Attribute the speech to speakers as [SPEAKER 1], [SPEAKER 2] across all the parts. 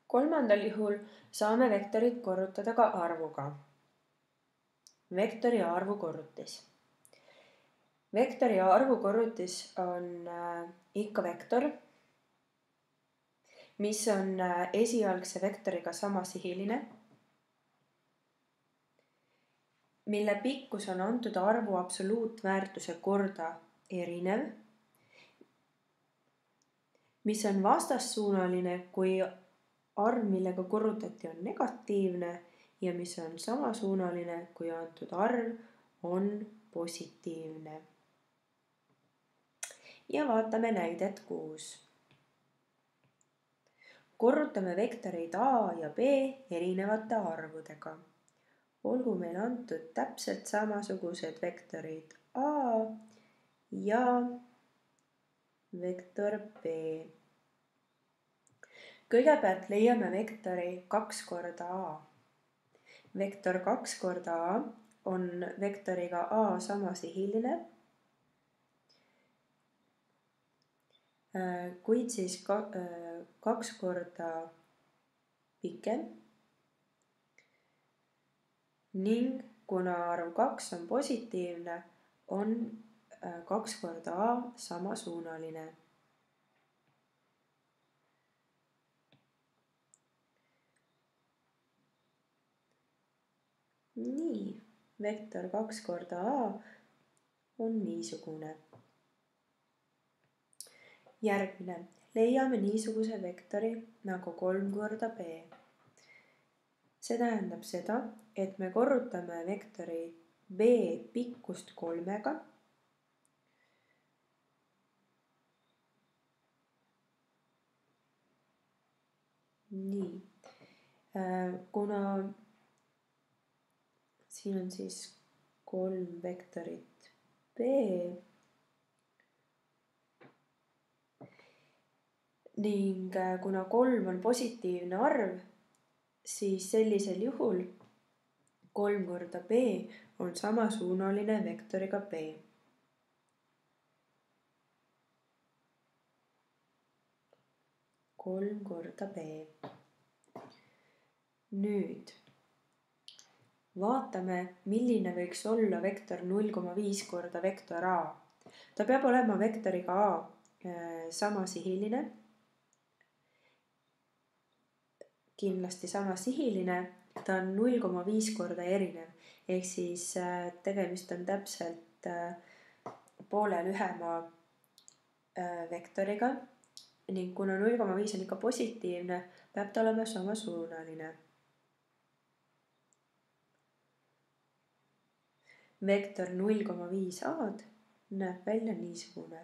[SPEAKER 1] Kolmandal juhul saame vektorit korrutada ka arvuga. Vektori ja arvu korrutis. Vektori ja arvu korrutis on ikka vektor, mis on esialgse vektoriga samasihiline, mille pikkus on antud arvu absoluutväärtuse korda erinev, mis on vastassuunaline, kui arv, millega korrutati, on negatiivne ja mis on samasuunaline, kui antud arv on positiivne. Ja vaatame näidet 6. Korrutame vektoreid A ja B erinevate arvudega. Olgu meil antud täpselt samasugused vektorid A ja vektor B. Kõigepealt leiame vektori 2 korda A. Vektor 2 korda A on vektoriga A samasihiline, kuid siis 2 korda pikem ning kuna arv 2 on positiivne, on 2 korda A samasuunaline. Nii, vektor 2 korda A on niisugune. Järgmine, leiame niisuguse vektori nagu 3 korda B. See tähendab seda, et me korrutame vektori B pikkust 3-ga. Nii, kuna siin on siis 3 vektorit B ning kuna 3 on positiivne arv, siis sellisel juhul 3 korda B on samasuunaline vektoriga B. Kolm korda B. Nüüd vaatame, milline võiks olla vektor 0,5 korda vektor A. Ta peab olema vektoriga A samasihiline. Kindlasti samasihiline, ta on 0,5 korda erinev, ehk siis tegemist on täpselt poole lühema vektoriga ning kuna 0,5 on ikka positiivne, peab ta olema samasuunaline. Vektor 0,5 A-d näeb välja niisugune.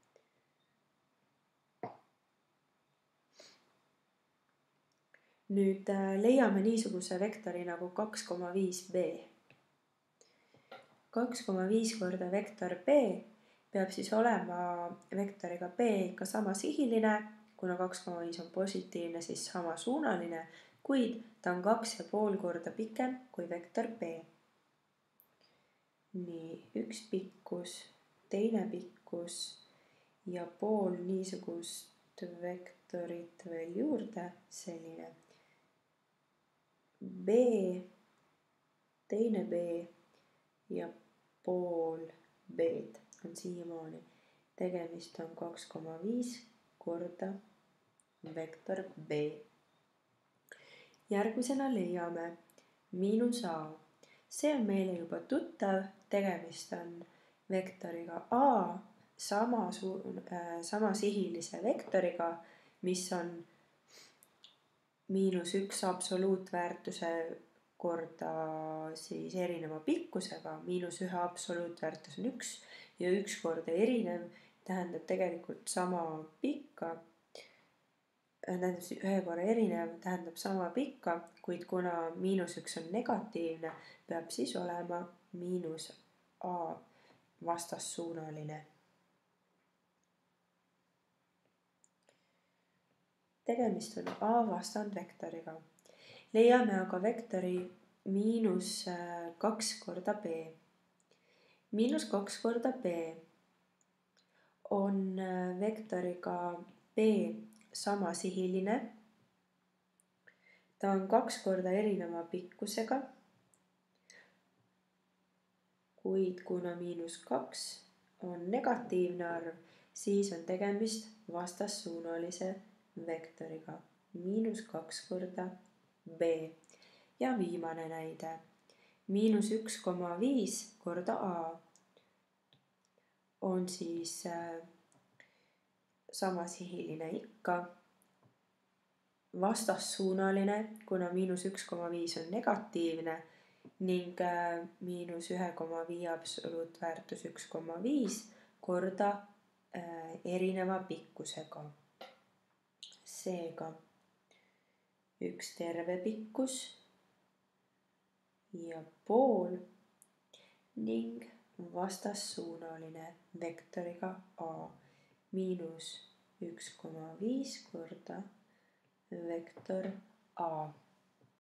[SPEAKER 1] Nüüd leiame niisuguse vektori nagu 2,5 B. 2,5 korda vektor B peab siis olema vektoriga B ikka samasihiline, kuna 2,5 on positiivne, siis samasuunaline, kuid ta on 2,5 korda pikem kui vektor B. Nii, üks pikkus, teine pikkus ja pool niisugust vektorit veel juurde, selline B, teine B ja pool B-d on siiamaani. Tegemist on 2,5 korda vektor B. Järgmisena leiame miinus A. See on meile juba tuttav, tegemist on vektoriga A samasihilise vektoriga, mis on -1 absoluutväärtuse korda siis erineva pikkusega, -1 absoluutväärtus on 1 ja 1 korda erinev tähendab tegelikult sama pikka. Tähendab 1 korra erinev tähendab sama pikka, kuid kuna -1 on negatiivne, peab siis olema -A vastassuunaline. Tegemist on A vastandvektoriga. Leiame aga vektori -2 korda B. -2 korda B on vektoriga B samasihiline ta on 2 korda erineva pikkusega, kuid kuna -2 on negatiivne arv, siis on tegemist vastassuunalise vektoriga. -2 korda b. Ja viimane näide. -1,5 korda a on siis samasihiline ikka, vastassuunaline, kuna -1,5 on negatiivne ning -1,5 absoluutväärtus 1,5 korda erineva pikkusega. Seega üks terve pikkus ja pool ning vastassuunaline vektoriga a. -1,5 korda vektor a.